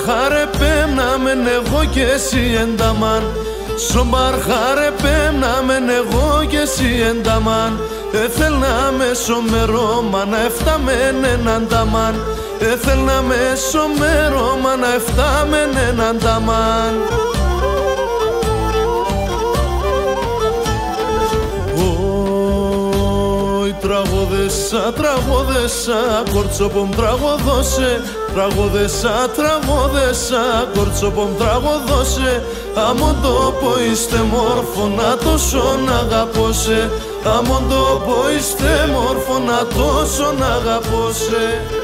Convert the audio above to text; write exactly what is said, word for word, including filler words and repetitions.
μπαρχάρε πέμναμεν εγώ κι εσύ ενταμάν. Στον μπαρχάρε πέμναμεν εγώ κι εσύ ενταμάν. Έθελ να με σομερώμα να εφτάμεν έναν ταμάν. Έθελ να με σομερώμα να εφτάμεν έναν ταμάν. Τραγώδεσα, τραγώδεσα, κορτσόπομ τραγωδώσε. Τραγώδεσα, τραγώδεσα, κορτσόπομ τραγωδώσε. Αμον τόπο είστε μόρφωνα τόσον αγαπώσε. Αμον τόπο είστε μόρφωνα τόσον αγαπώσε.